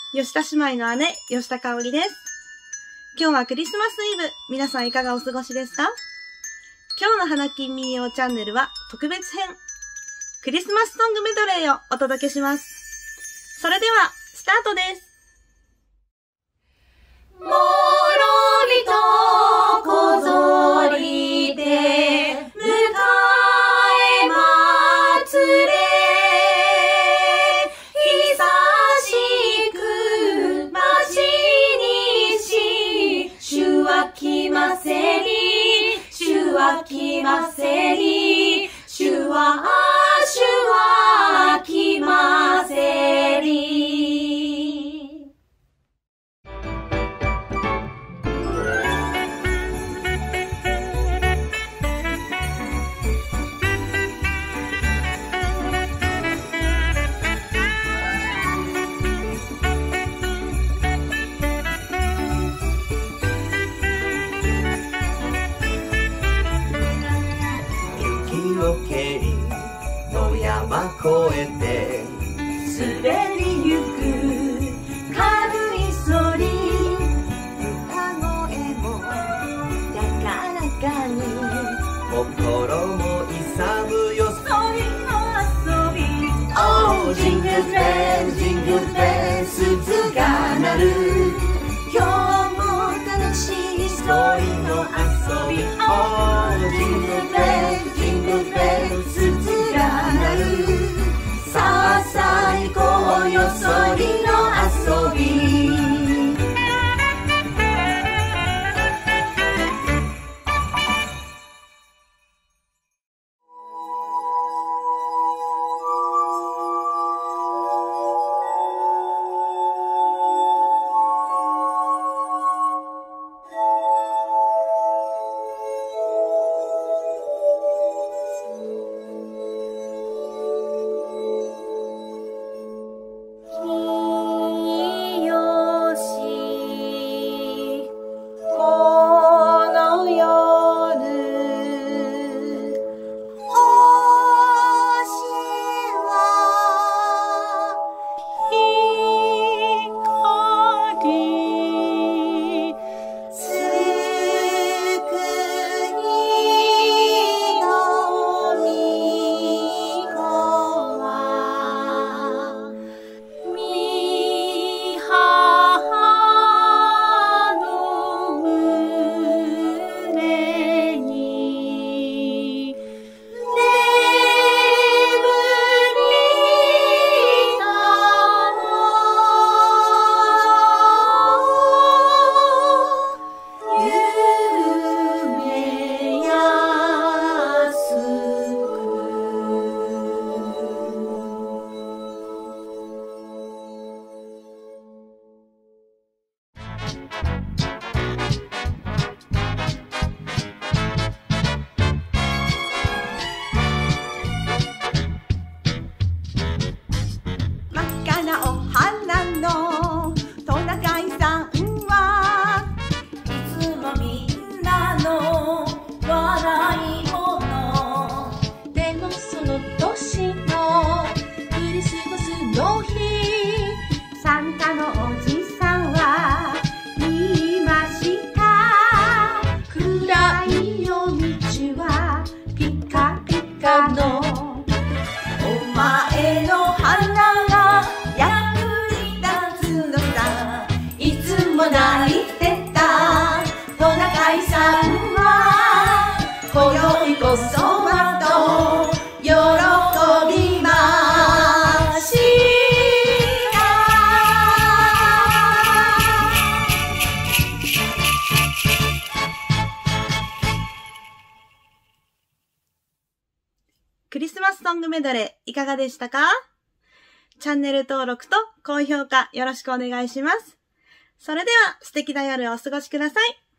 吉田姉妹の姉、吉田香織です。今日はクリスマスイブ。皆さんいかがお過ごしですか？今日の花金民謡チャンネルは特別編。クリスマスソングメドレーをお届けします。それでは、スタートです。 もろびとこぞりで迎え祭れ、久しく待ちにし、主は来ませり、主は来ませり、主は来ませり。 野山越えて滑りゆく軽いそり、 歌声も高らかに心も勇むよそりの遊び。 Oh jingle bell jingle bell 鈴が鳴る、 今日も楽しいそりの遊び。 Oh jingle bell jingle bell 鈴が鳴る、 さあさあ行こうよそりの遊び。 クリスマスソングメドレーいかがでしたか？チャンネル登録と高評価よろしくお願いします。それでは素敵な夜をお過ごしください。